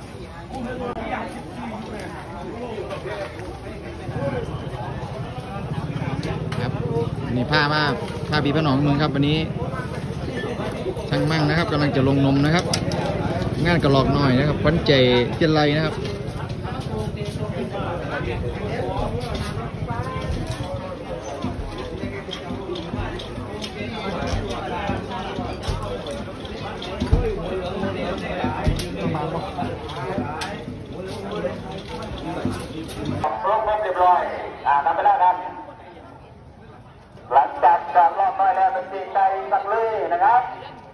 ครับนี่ผ้าปีพระหนองเมืองครับวันนี้ช่างมั่งนะครับกำลังจะลงนมนะครับงานกระหลอกหน่อยนะครับขวัญใจเจริญไรนะครับเรียบร้อยทำไปแล้วครับหลังจากการรอบน้อยแล้วเป็นตีใจสักเลยนะครับ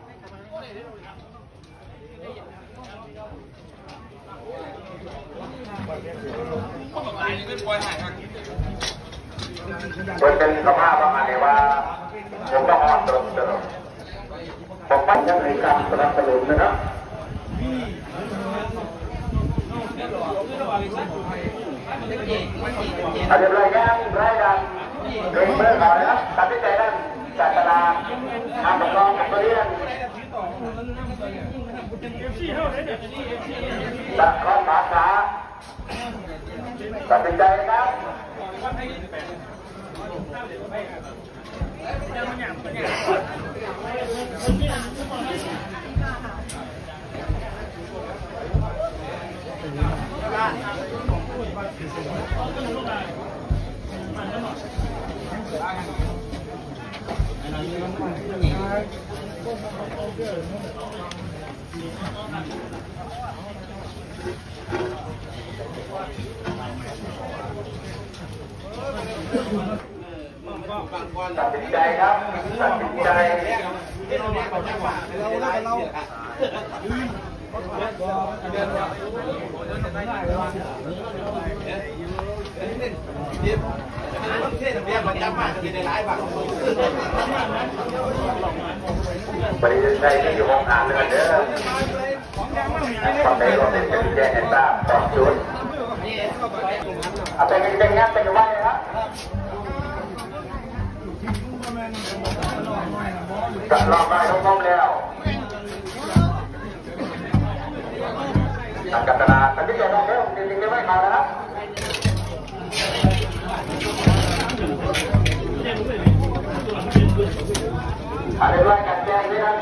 เป็นสภาพประมาณนี้ว่าผมต้องอ่อนตรงผมไม่ยังในการสนับสนุนนะครับอะไรรายงานรายการเรื่องเมื่อก่อนนะครับตัดสินใจนั้นจากตลาดทำประกอบกับเรียนตัดข้อภาษาตัดสินใจครับตัดสินใจครับตัดสินใจบริษัทใจที่อยู่ห้องอ่านเลยเด้อตอนนี้เราเป็นจะแจ้งให้ทราบสองจุดเอาเป็นยังไงเป็นยังไงครับจะลองได้ทั้งหมดแล้วตัดกระดาษตัดที่จะต้องเร็วจริงๆไม่มาแล้วครับอะไรด้วยกันแจ้งด้วยนะ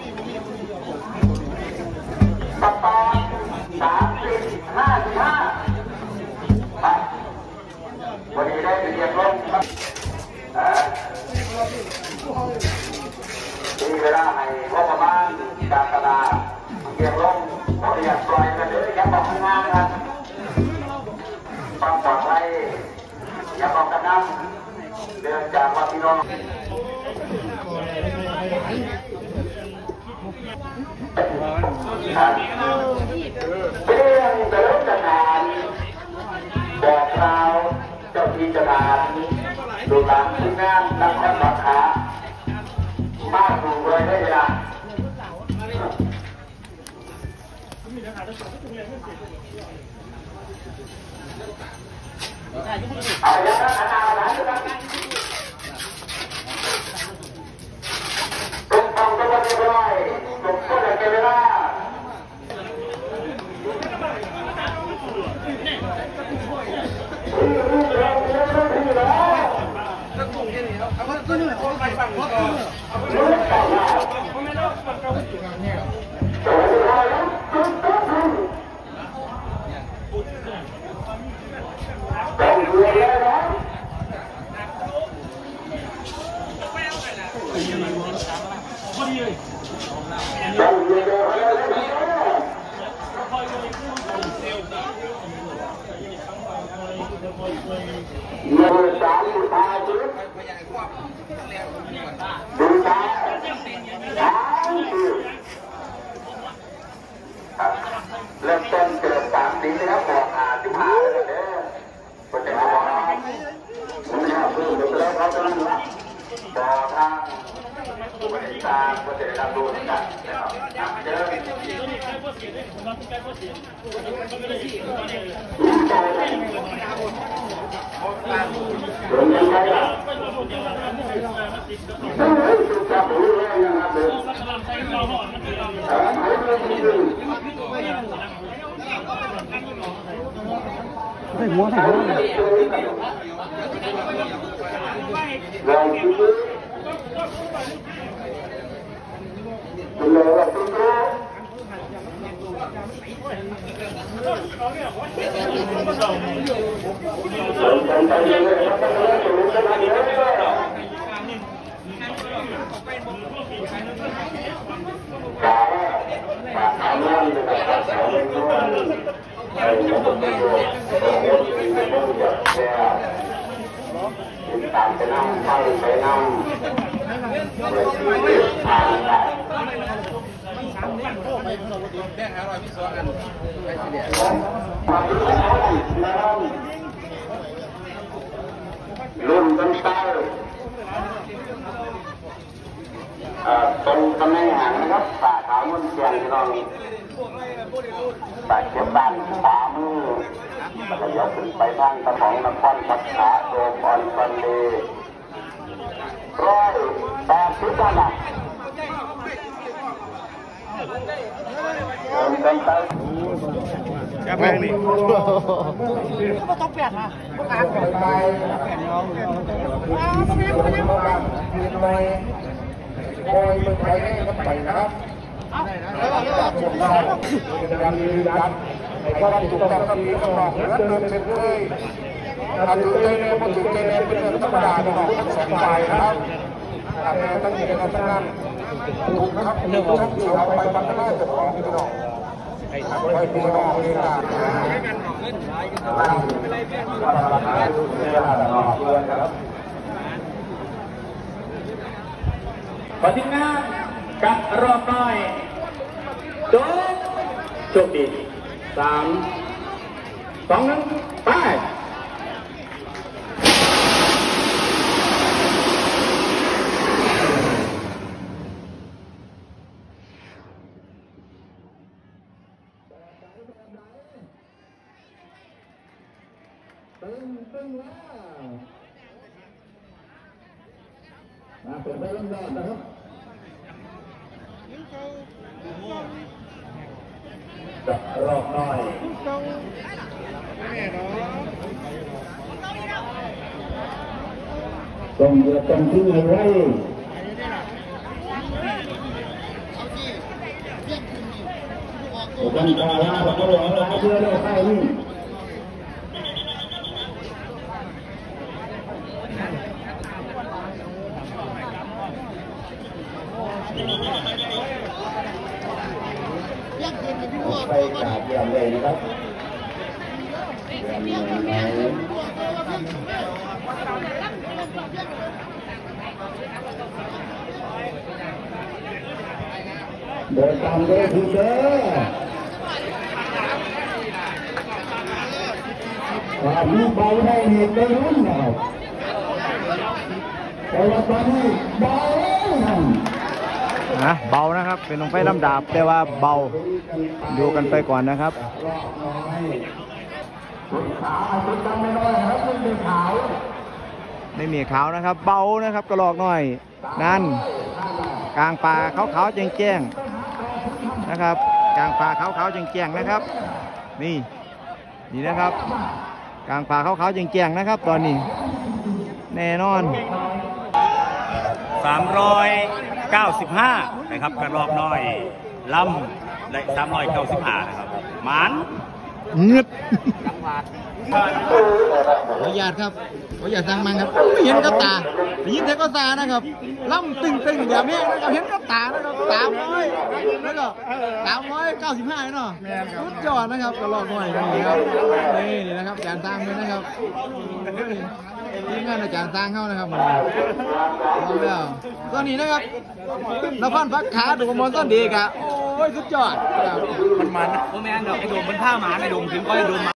ปป3055วันนี้ได้เรียนรู้มีเวลาให้งบประมาณการตลาดเกี่ยวกับบริษัทปล่อยกันเลยอย่าบอกงานนะครับความปลอดภัยอย่าบอกกันน้ำเรื่องจากว่าพี่น้องเรื่องเดินสถานบอกกล่าวเจ้าที่เจ้าทางดูตามที่งานนครปฐมมาถูกเลยได้ยังเอาอย่างนั้นตรงต้องตัวเรียบร้อยตรงตัวเก็บเวลาเริ่มต้นเกิด3 ปีแล้วบอก15เลยเด้อคนจะบอกผมอยากพูดถึงแล้วเขาจะรู้ว่าต่อทางบริษัทก็จะได้รับรู้กันนะครับเจอหัวใส่หัวตามไปนั่งไปนั่งรุ่นต้นเต้าตรงตำแหน่งหางนะครับป่าขาวมุ่นเชียงที่เราป่าเก็บบ้านขวามือระยะขึ้นไปทางตะของนครปัตตาโดมออนซันเดย์180บาทครับแพงนี่ก็ต้องเปลี่ยนนะพวกการเปลี่ยนไปเปลี่ยนน้องโอ้ยมันไปได้ก็ไปนะครับพวกเรายังยืนยันในความถูกต้องที่ต้องบอกและเดินเป็นเลยถ้าถือใจในคนถือใจในเป็นเรื่องธรรมดาของทั้งสองฝ่ายนะครับแต่ต้องมีการตั้งถูกนะครับเรื่องของเราไปพัฒนาเจ้าของพี่น้องไปพี่น้องนี่นะพอทีมงานกับรอบน้อยโชคดี3 2 1ไปตึ้งแล้วเปิดได้เริ่มแรกนะครับจับรอบหน่อยต้องเดือดกันที่ไรกันกาลาบอกว่าหลงหลายเพื่อนเราให้นี่ไปกาดเยี่ยมเลยนะครับเดินตามเลยคุณเจ้ความรู้เบาได้เหตุได้รุ่นนะครับแต่ว่าตอนนี้เบาเบานะครับเป็นลงไฟลำดาบแต่ว่าเบาดูกันไปก่อนนะครับไม่มีขาวนะครับเบานะครับกระลอกหน่อยนั่นกลางป่าขาวๆแจ้งๆนะครับกลางป่าขาวๆแจ้งๆนะครับนี่นะครับกลางป่าขาวๆแจ้งๆนะครับตอนนี้แน่นอน 395นะครับกระรอกน้อยลำและ395นะครับหมานเงืดขออนุญาตครับขออนุญาตสั่งมันครับไม่เห็นกับตายินแต่ก็ตานะครับล่ำตึงแบบนี้นะครับเห็นกับตานะครับ300แล้วก็395เนาะสุดยอดนะครับกระรอกน้อยนี่ครับนี่นะครับอาจารย์สร้างเลยนะครับทีมงานอาจารย์สร้างเข้านะครับเอาแล้วตอนนี้นะครับนครพักขาดูประมวลต้นดีกะโอ้ยสุดยอดมันโอ้แม่นดอกไอ้โดมมันผ้าหมาไอ้โดมถึงก็ไอ้โดม